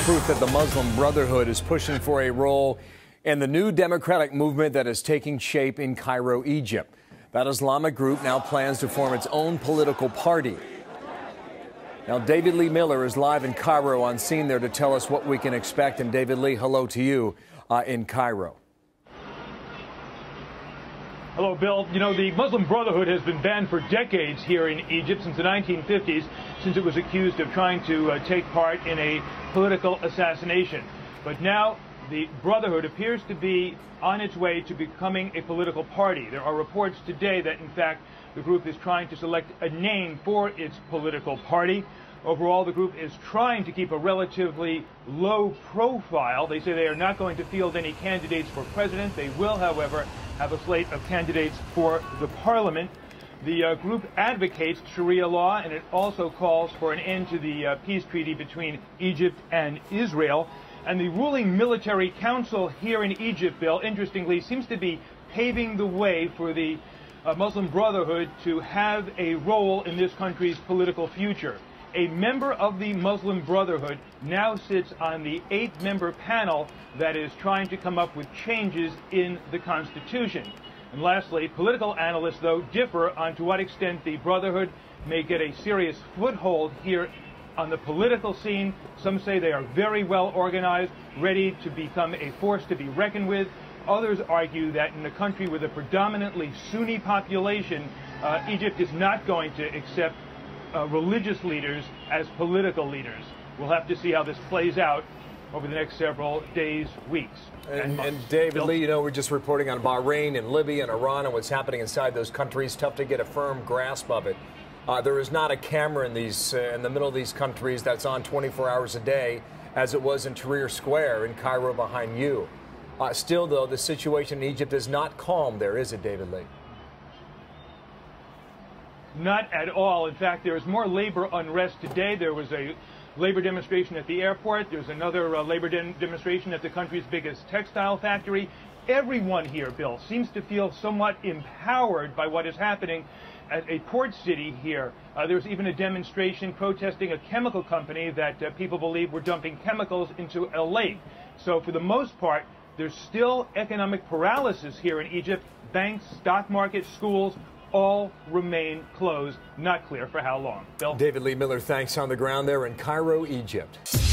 Proof that the Muslim Brotherhood is pushing for a role in the new democratic movement that is taking shape in Cairo, Egypt. That Islamic group now plans to form its own political party. Now, David Lee Miller is live in Cairo on scene there to tell us what we can expect. And David Lee, hello to you in Cairo. Hello, Bill. You know, the Muslim Brotherhood has been banned for decades here in Egypt since the 1950s, since it was accused of trying to take part in a political assassination. But now the Brotherhood appears to be on its way to becoming a political party. There are reports today that, in fact, the group is trying to select a name for its political party. Overall, the group is trying to keep a relatively low profile. They say they are not going to field any candidates for president. They will, however, have a slate of candidates for the parliament. The group advocates Sharia law, and it also calls for an end to the peace treaty between Egypt and Israel. And the ruling military council here in Egypt, Bill, interestingly, seems to be paving the way for the Muslim Brotherhood to have a role in this country's political future. A member of the Muslim Brotherhood now sits on the 8-member panel that is trying to come up with changes in the Constitution. And lastly, political analysts, though, differ on to what extent the Brotherhood may get a serious foothold here on the political scene. Some say they are very well organized, ready to become a force to be reckoned with. Others argue that in a country with a predominantly Sunni population, Egypt is not going to accept religious leaders as political leaders. We'll have to see how this plays out over the next several days, weeks, and months. And David Lee, you know, we're just reporting on Bahrain and Libya and Iran and what's happening inside those countries. Tough to get a firm grasp of it. There is not a camera in these in the middle of these countries that's on 24 hours a day, as it was in Tahrir Square in Cairo behind you. Still, though, the situation in Egypt is not calm there, is it, David Lee? Not at all. In fact, there is more labor unrest today. There was a labor demonstration at the airport. There's another labor demonstration at the country's biggest textile factory. Everyone here, Bill, seems to feel somewhat empowered by what is happening at a port city here. There's even a demonstration protesting a chemical company that people believe were dumping chemicals into a lake. So for the most part, there's still economic paralysis here in Egypt. Banks, stock market, schools, all remain closed. Not clear for how long. Bill? David Lee Miller, thanks, on the ground there in Cairo, Egypt.